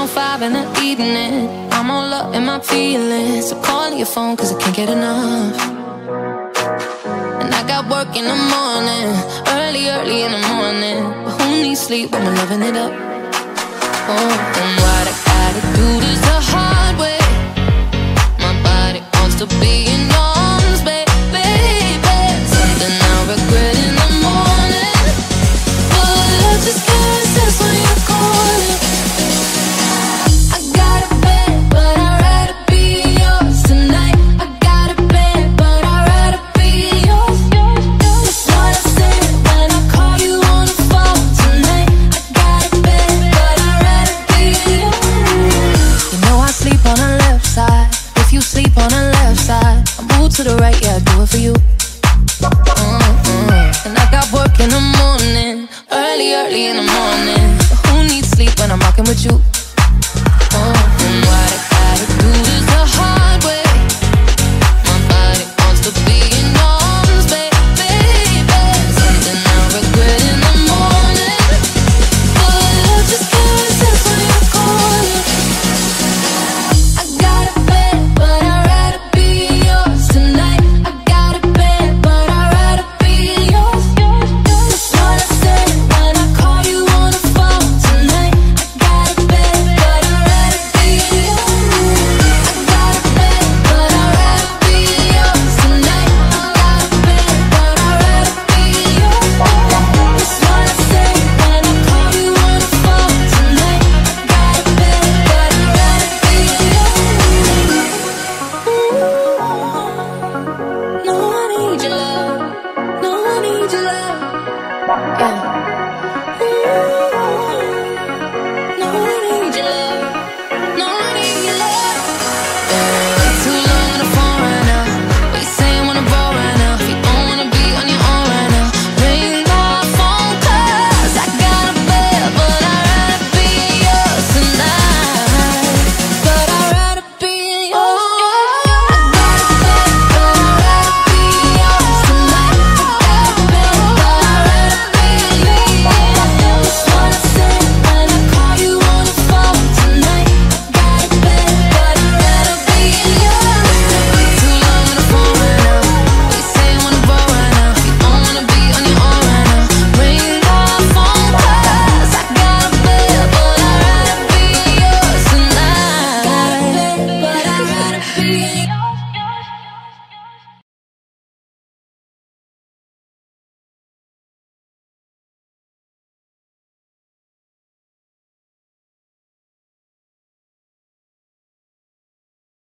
5 in the evening. I'm all up in my feelings, so call your phone cause I can't get enough. And I got work in the morning, early in the morning. But who needs sleep when we're loving it up? Oh, and what I gotta do this the hard way. My body wants to be in your arms, baby. Something I regret in the morning, but love just can't resist when you're calling. I got a bed, but I'd rather be yours tonight. I got a bed, but I'd rather be yours. That's what I said when I call you on the phone tonight. I got a bed, but I'd rather be yours. You know I sleep on the left side. If you sleep on the left side, I move to the right, yeah, I do it for you. And I got work in the morning, early in the morning. But who needs sleep when I'm rocking with you? And what I gotta do is the hard way. My body wants to be in your arms, baby. Something I regret in the morning, but love just can't resist when you're calling. I got a bed, but I'd rather be yours tonight. I got a bed, but I'd rather be yours. That's what I said when I call you on the phone tonight. I got a bed, but I'd rather be yours. I got a bed, but I'd rather be yours tonight. I got a bed, but I'd rather be yours. That's what I said when I call you on the phone tonight. I got a bed, but I'd rather be yours. No, I need your love. No, I need your love. Yeah.